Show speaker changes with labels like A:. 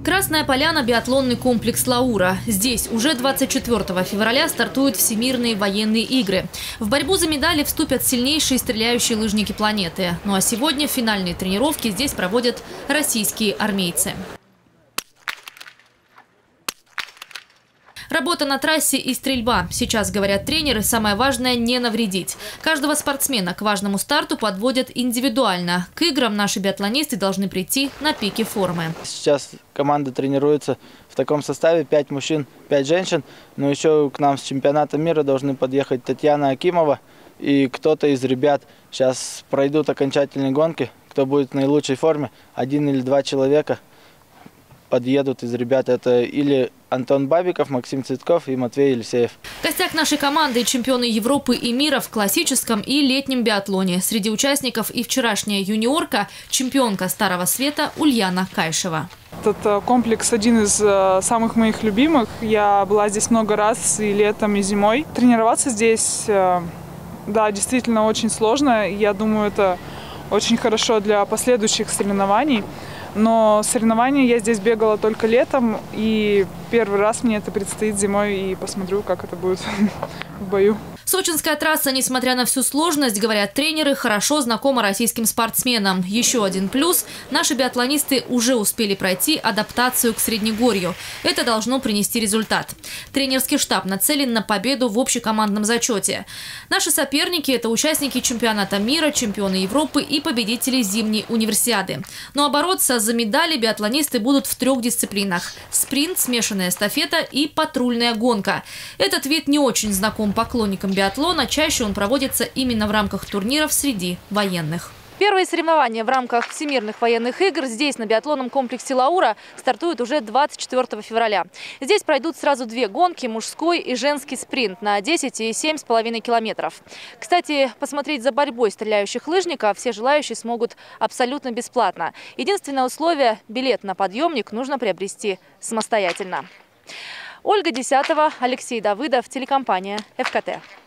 A: Красная Поляна – биатлонный комплекс «Лаура». Здесь уже 24 февраля стартуют Всемирные военные игры. В борьбу за медали вступят сильнейшие стреляющие лыжники планеты. Ну а сегодня финальные тренировки здесь проводят российские армейцы. Работа на трассе и стрельба. Сейчас, говорят тренеры, самое важное – не навредить. Каждого спортсмена к важному старту подводят индивидуально. К играм наши биатлонисты должны прийти на пике формы.
B: Сейчас команда тренируется в таком составе: 5 мужчин, 5 женщин. Но еще к нам с чемпионата мира должны подъехать Татьяна Акимова и кто-то из ребят. Сейчас пройдут окончательные гонки. Кто будет в наилучшей форме, 1 или 2 человека подъедут из ребят. Это или Антон Бабиков, Максим Цветков и Матвей Елисеев.
A: В гостях нашей команды чемпионы Европы и мира в классическом и летнем биатлоне. Среди участников и вчерашняя юниорка, чемпионка Старого Света Ульяна Кайшева.
C: Этот комплекс один из самых моих любимых. Я была здесь много раз и летом, и зимой. Тренироваться здесь, да, действительно очень сложно. Я думаю, это очень хорошо для последующих соревнований. Но соревнования я здесь бегала только летом, и первый раз мне это предстоит зимой, и посмотрю, как это будет в бою.
A: Сочинская трасса, несмотря на всю сложность, говорят тренеры, хорошо знакома российским спортсменам. Еще один плюс – наши биатлонисты уже успели пройти адаптацию к Среднегорью. Это должно принести результат. Тренерский штаб нацелен на победу в общекомандном зачете. Наши соперники – это участники чемпионата мира, чемпионы Европы и победители зимней универсиады. Ну а бороться за медали биатлонисты будут в 3 дисциплинах – спринт, смешанная эстафета и патрульная гонка. Этот вид не очень знаком поклонникам биатлона, чаще он проводится именно в рамках турниров среди военных. Первые соревнования в рамках Всемирных военных игр здесь, на биатлонном комплексе «Лаура», стартуют уже 24 февраля. Здесь пройдут сразу 2 гонки – мужской и женский спринт на 10 и 7,5 километров. Кстати, посмотреть за борьбой стреляющих лыжников все желающие смогут абсолютно бесплатно. Единственное условие – билет на подъемник нужно приобрести самостоятельно. Ольга Десятова, Алексей Давыдов, телекомпания ФКТ.